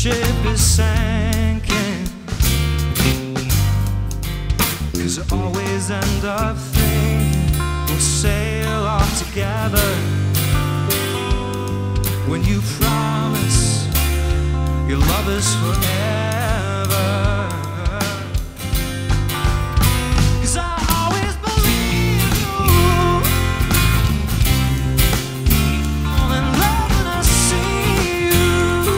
ship is sinking, 'cause I always end up thinking we'll sail off together. When you promise your love is forever, 'cause I always believe you. I'm in love when I see you,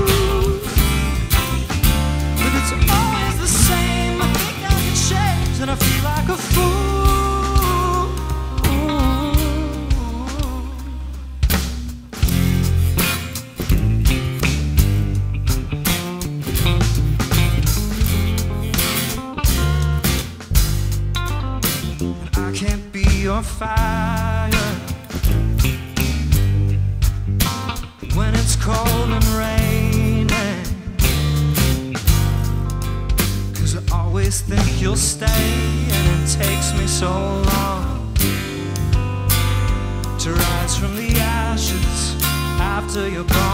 but it's always the same. I think I can change and I feel like a fool. Your fire when it's cold and raining, 'cause I always think you'll stay, and it takes me so long to rise from the ashes after you're gone.